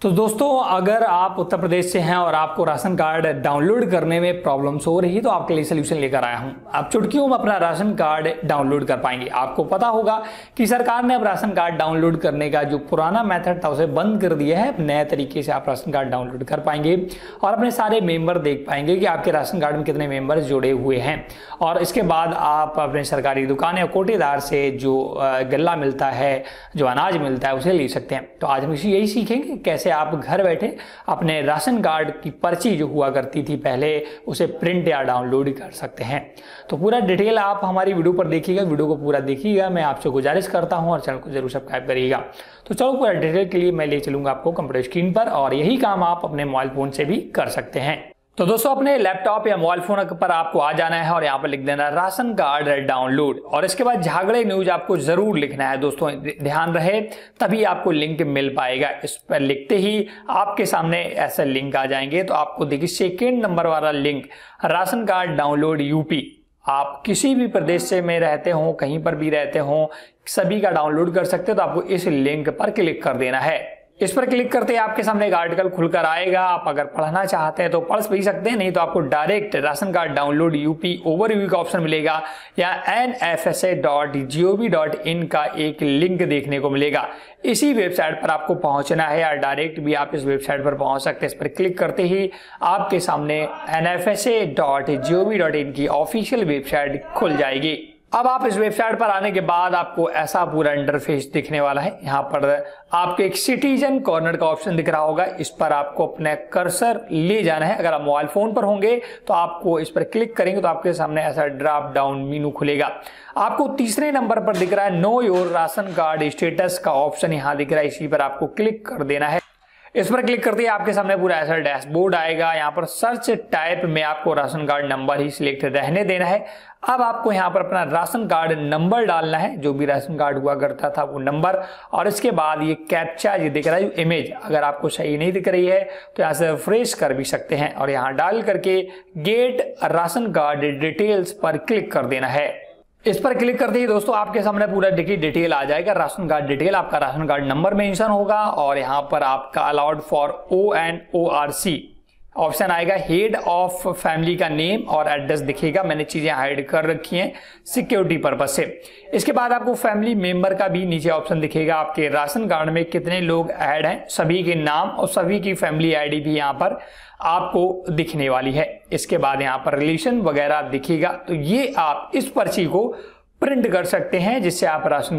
तो दोस्तों, अगर आप उत्तर प्रदेश से हैं और आपको राशन कार्ड डाउनलोड करने में प्रॉब्लम्स हो रही तो आपके लिए सोल्यूशन लेकर आया हूं। आप चुटकियों में अपना राशन कार्ड डाउनलोड कर पाएंगे। आपको पता होगा कि सरकार ने अब राशन कार्ड डाउनलोड करने का जो पुराना मेथड था उसे बंद कर दिया है। नए तरीके से आप राशन कार्ड डाउनलोड कर पाएंगे और अपने सारे मेंबर देख पाएंगे कि आपके राशन कार्ड में कितने मेंबर जुड़े हुए हैं। और इसके बाद आप अपने सरकारी दुकान या कोटेदार से जो गल्ला मिलता है, जो अनाज मिलता है, उसे ले सकते हैं। तो आज हम यही सीखेंगे कैसे आप घर बैठे अपने राशन कार्ड की पर्ची जो हुआ करती थी पहले, उसे प्रिंट या डाउनलोड कर सकते हैं। तो पूरा डिटेल आप हमारी वीडियो पर देखिएगा, वीडियो को पूरा देखिएगा। मैं आपसे गुजारिश करता हूं और चैनल को जरूर सब्सक्राइब करिएगा। तो चलो, पूरा डिटेल के लिए मैं ले चलूंगा आपको कंप्यूटर स्क्रीन पर और यही काम आप अपने मोबाइल फोन से भी कर सकते हैं। तो दोस्तों, अपने लैपटॉप या मोबाइल फोन पर आपको आ जाना है और यहाँ पर लिख देना है राशन कार्ड डाउनलोड और इसके बाद झागड़े न्यूज आपको जरूर लिखना है। दोस्तों ध्यान रहे, तभी आपको लिंक मिल पाएगा। इस पर लिखते ही आपके सामने ऐसा लिंक आ जाएंगे। तो आपको देखिए सेकेंड नंबर वाला link, ration card download UP. आप किसी भी प्रदेश से में रहते हो, कहीं पर भी रहते हो, सभी का डाउनलोड कर सकते हो। तो आपको इस लिंक पर क्लिक कर देना है। इस पर क्लिक करते ही आपके सामने एक आर्टिकल खुलकर आएगा। आप अगर पढ़ना चाहते हैं तो पढ़ भी सकते हैं, नहीं तो आपको direct ration card download UP overview का ऑप्शन मिलेगा या nfsa.gov.in का एक लिंक देखने को मिलेगा। इसी वेबसाइट पर आपको पहुंचना है या डायरेक्ट भी आप इस वेबसाइट पर पहुंच सकते हैं। इस पर क्लिक करते ही आपके सामने nfsa.gov.in की ऑफिशियल वेबसाइट खुल जाएगी। अब आप इस वेबसाइट पर आने के बाद आपको ऐसा पूरा इंटरफेस दिखने वाला है। यहाँ पर आपको एक सिटीजन कॉर्नर का ऑप्शन दिख रहा होगा, इस पर आपको अपने कर्सर ले जाना है। अगर आप मोबाइल फोन पर होंगे तो आपको इस पर क्लिक करेंगे तो आपके सामने ऐसा ड्रॉप डाउन मेनू खुलेगा। आपको तीसरे नंबर पर दिख रहा है know your ration card status का ऑप्शन यहाँ दिख रहा है, इसी पर आपको क्लिक कर देना है। इस पर क्लिक करते ही आपके सामने पूरा ऐसा डैशबोर्ड आएगा। यहाँ पर सर्च टाइप में आपको राशन कार्ड नंबर ही सिलेक्ट रहने देना है। अब आपको यहाँ पर अपना राशन कार्ड नंबर डालना है, जो भी राशन कार्ड हुआ करता था वो नंबर, और इसके बाद ये कैप्चा ये दिख रहा है इमेज, अगर आपको सही नहीं दिख रही है तो यहाँ से रिफ्रेश कर भी सकते हैं और यहाँ डाल करके गेट राशन कार्ड डिटेल्स पर क्लिक कर देना है। इस पर क्लिक करते ही दोस्तों आपके सामने पूरा डिटेल आ जाएगा। राशन कार्ड डिटेल, आपका राशन कार्ड नंबर मेंशन होगा और यहाँ पर आपका अलाउड फॉर ONORC ऑप्शन आएगा। हेड ऑफ फैमिली का नेम और एड्रेस दिखेगा। मैंने चीजें हाइड कर रखी हैं सिक्योरिटी पर्पज से। इसके बाद आपको फैमिली मेंबर का भी नीचे ऑप्शन दिखेगा। आपके राशन कार्ड में कितने लोग ऐड हैं, सभी के नाम और सभी की फैमिली आईडी भी यहाँ पर आपको दिखने वाली है। इसके बाद यहाँ पर रिलेशन वगैरह दिखेगा। तो ये आप इस पर्ची को प्रिंट कर सकते हैं, जिससे आप राशन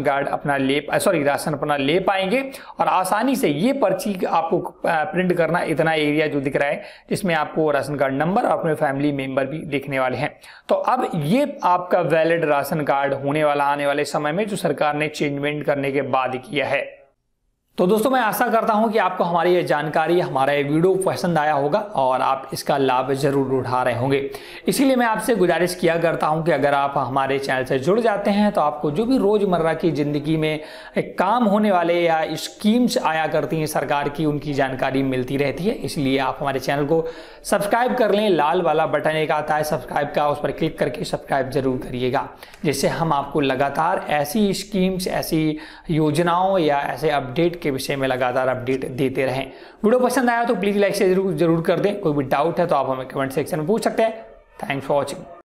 अपना ले पाएंगे और आसानी से। ये पर्ची आपको प्रिंट करना इतना एरिया जो दिख रहा है, जिसमें आपको राशन कार्ड नंबर और अपने फैमिली मेंबर भी दिखने वाले हैं। तो अब ये आपका वैलिड राशन कार्ड होने वाला आने वाले समय में, जो सरकार ने चेंजमेंट करने के बाद किया है। तो दोस्तों, मैं आशा करता हूं कि आपको हमारी ये जानकारी, हमारा ये वीडियो पसंद आया होगा और आप इसका लाभ जरूर उठा रहे होंगे। इसीलिए मैं आपसे गुजारिश किया करता हूं कि अगर आप हमारे चैनल से जुड़ जाते हैं तो आपको जो भी रोजमर्रा की जिंदगी में काम होने वाले या स्कीम्स आया करती हैं सरकार की, उनकी जानकारी मिलती रहती है। इसलिए आप हमारे चैनल को सब्सक्राइब कर लें। लाल वाला बटन एक आता है सब्सक्राइब का, उस पर क्लिक करके सब्सक्राइब जरूर करिएगा, जिससे हम आपको लगातार ऐसी स्कीम्स, ऐसी योजनाओं या ऐसे अपडेट के विषय में लगातार अपडेट देते रहें। वीडियो पसंद आया तो प्लीज लाइक से जरूर कर दें। कोई भी डाउट है तो आप हमें कमेंट सेक्शन में पूछ सकते हैं। Thanks for watching.